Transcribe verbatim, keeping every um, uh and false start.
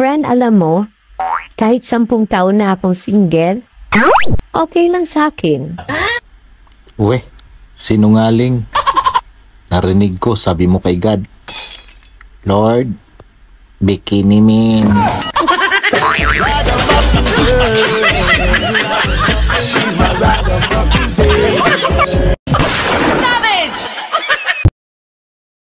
Friend, alam mo, kahit sampung taon na akong single, okay lang sa akin. Uwe, sinungaling. Narinig ko, sabi mo kay God, Lord, biki nemin.